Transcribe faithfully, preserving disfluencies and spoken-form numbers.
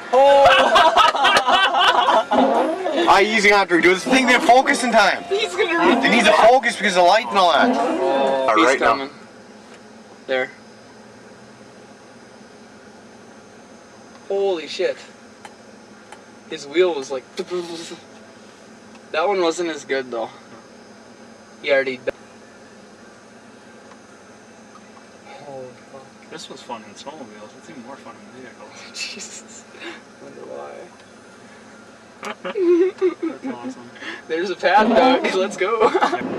Oh! I easy after do this thing. They focus in time. He's gonna. They need to focus because of the light and all that. Oh, all he's right coming. Now. There. Holy shit. His wheel was like. That one wasn't as good though. He already. Oh fuck. This was fun in snowmobiles. It's even more fun in vehicles. Jesus. Wonder why. That's awesome. There's a pad dog. Let's go.